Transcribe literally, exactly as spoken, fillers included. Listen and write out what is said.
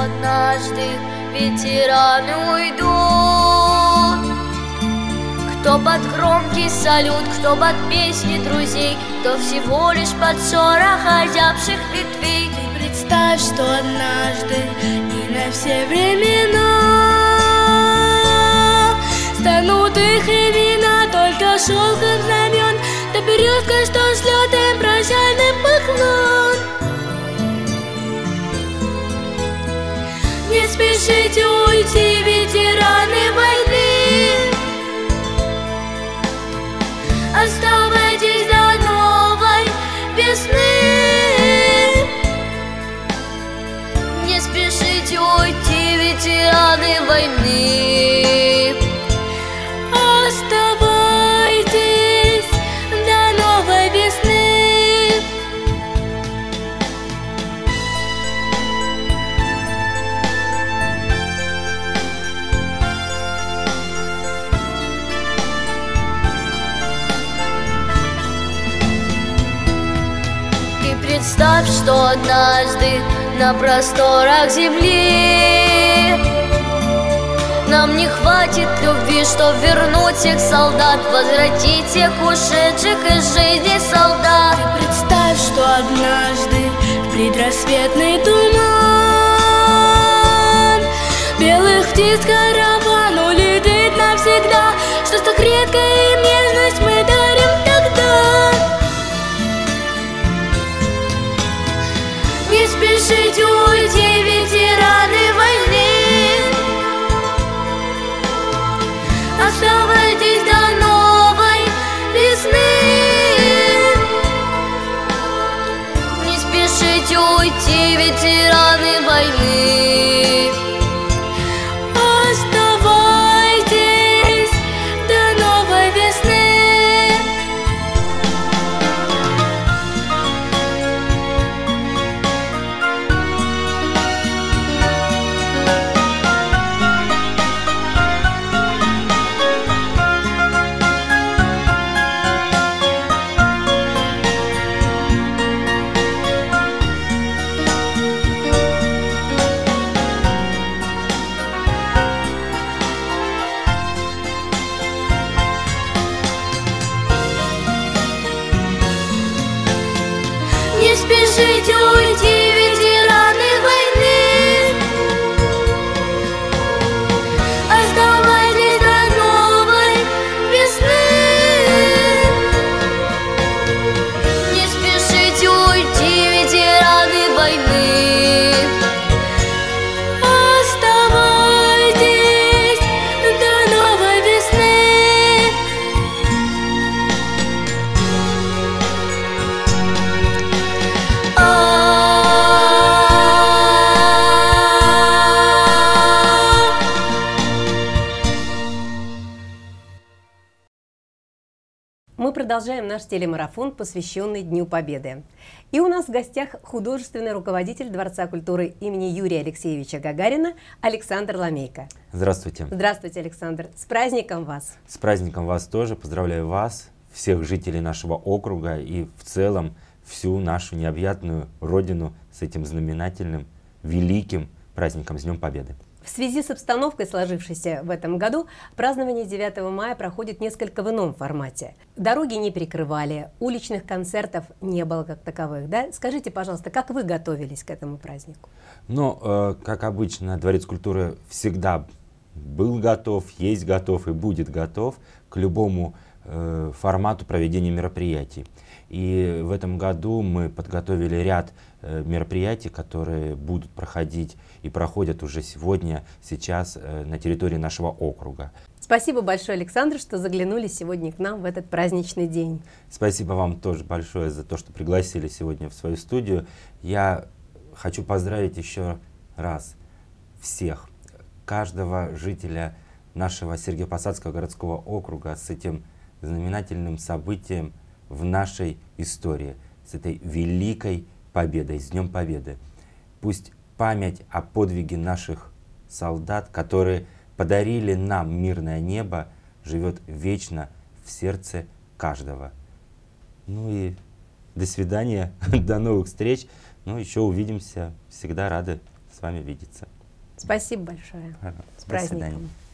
однажды ветераны уйдут. Кто под громкий салют, кто под песни друзей, кто всего лишь под шорох озябших ветвей. Ты представь, что однажды и на все времена станут их имена только шелком знамен, да березка, что шлет им прощальный поклон. Не спешите уйти, ветераны войны, оставайтесь до новой весны. Не спешите уйти, ветераны войны, оставайтесь до новой весны. Ты представь, что однажды на просторах земли нам не хватит любви, чтоб вернуть всех солдат, возвратить всех ушедших из жизни солдат. Ты представь, что однажды в предрассветный туман белых птиц караван улетит навсегда, что так редко им нежность мы дарим тогда. Не спешите уйти, ветераны войны, оставайтесь до новой весны. Не спешите уйти, ветераны войны, оставайтесь до новой весны. Не спешите уйти, ветераны войны, оставайтесь до новой весны. не спешите уйти, ветераны войны, Оставайтесь до новой весны. Мы продолжаем наш телемарафон, посвященный Дню Победы. И у нас в гостях художественный руководитель Дворца культуры имени Юрия Алексеевича Гагарина Александр Ламейко. Здравствуйте. Здравствуйте, Александр. С праздником вас! С праздником вас тоже. Поздравляю вас, всех жителей нашего округа и в целом всю нашу необъятную родину с этим знаменательным, великим праздником, с Днем Победы. В связи с обстановкой, сложившейся в этом году, празднование девятого мая проходит несколько в ином формате. Дороги не перекрывали, уличных концертов не было как таковых. Да? Скажите, пожалуйста, как вы готовились к этому празднику? Ну, э, как обычно, Дворец культуры всегда был готов, есть готов и будет готов к любому э, формату проведения мероприятий. И в этом году мы подготовили ряд э, мероприятий, которые будут проходить и проходят уже сегодня, сейчас э, на территории нашего округа. Спасибо большое, Александр, что заглянули сегодня к нам в этот праздничный день. Спасибо вам тоже большое за то, что пригласили сегодня в свою студию. Я хочу поздравить еще раз всех, каждого жителя нашего Сергиево-Посадского городского округа с этим знаменательным событием в нашей истории, с этой великой победой, с Днем Победы. Пусть память о подвиге наших солдат, которые подарили нам мирное небо, живет вечно в сердце каждого. Ну и до свидания, до новых встреч. Ну еще увидимся, всегда рады с вами видеться. Спасибо большое. Ага. С До свидания. праздником.